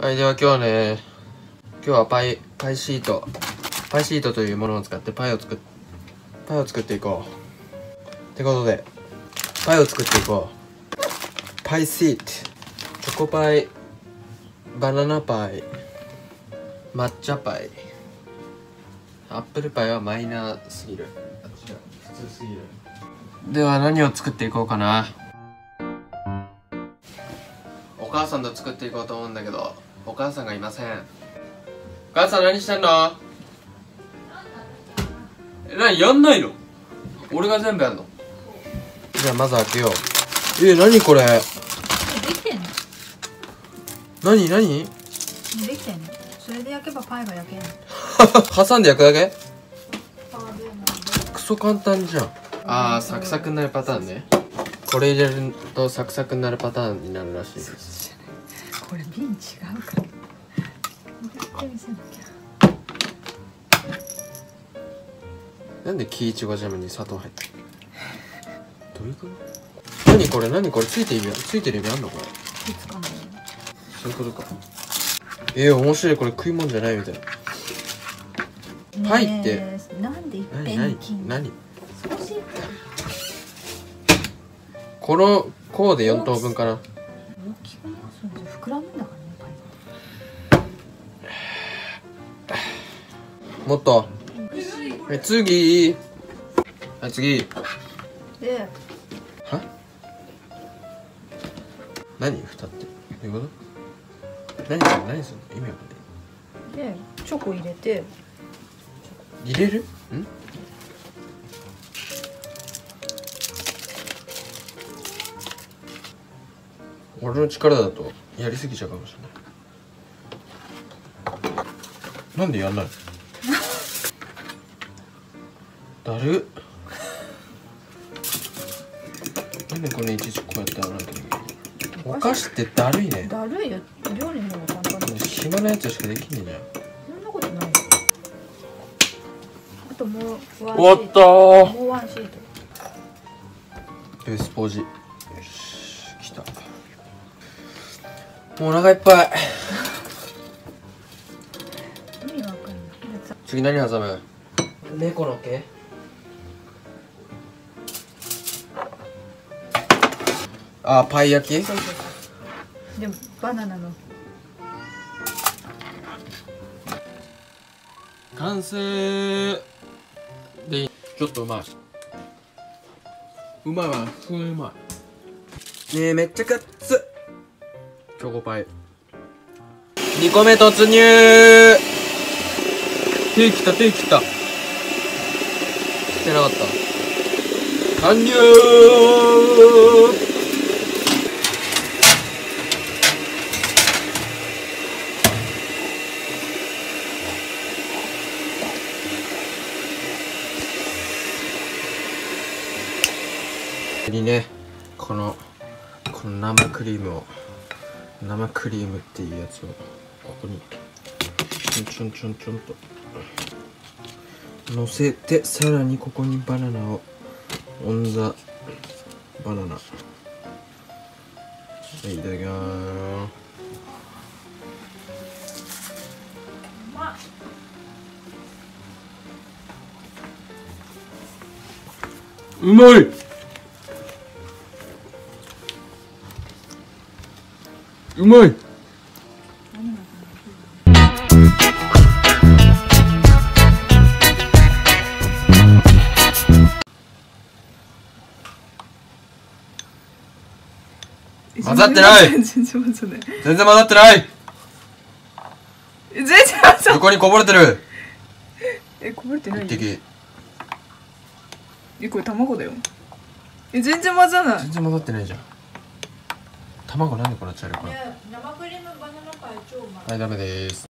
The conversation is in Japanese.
はい、では今日はね、今日はパイシートというものを使ってパイを作っていこう。ってことで、パイを作っていこう。パイシート、チョコパイ、バナナパイ、抹茶パイ、アップルパイはマイナーすぎる。普通すぎる。では何を作っていこうかな。お母さんと作っていこうと思うんだけど、お母さんがいません。お母さん何してんの？何やんないの？俺が全部やんの？じゃあまず開けよう。何これ？ できてんの？ 何？ できてんの？それで焼けばパイが焼けんの？ 挟んで焼くだけ？ あーでもクソ簡単じゃん。あー、サクサクになるパターンね。これ入れるとサクサクになるパターンになるらしいです。 これ瓶違うからやってみせなきゃ。 なんで木いちごジャムに砂糖入ってる？どういうこと？何これついてる意味あんのこれ？ つかない。 そういうことか。面白い。これ食い物じゃないみたいな。パイってなんでいっぺんに何少しこのこうで4等分かな。 大きくない？それじゃ膨らむんだからね、パイが。 もっと。次。 で、 は？何蓋ってどういうこと？何するの？意味わかんない。 で、チョコ入れて。 入れる？俺の力だとやりすぎちゃうかもしれない。なんでやんないの？だる。なんでこれいちいちこうやってやらなきゃいけないの？お菓子ってだるいね。 だるいよ。料理の方が簡単だ。 暇なやつしかできんねえじゃん。 そんなことないよ。あともう終わったー。 もうワンシート。 ベースポージ。よし、来た。もうお腹いっぱい。 意味わかんない。 次何挟む？猫の毛？あ、パイ焼き？ そう。でもバナナの。 完成で、ちょっとうまい。うまいわ、普通にうまい。ねえ、めっちゃかっつ。チョコパイ。2個目突入。手切った。してなかった。完了。にね、この生クリームっていうやつをここにちょんと乗せて、さらにここにバナナをオンザバナナ。はい、いただきます。うまい。うまい。混ざってない。全然混ざってない。横にこぼれてる。 こぼれてない。 一滴。 これ卵だよ。全然混ざない。 全然混ざってないじゃん。卵なんでこんな茶色くなる？ 生クリームバナナパイ超うまい。 はい、ダメです。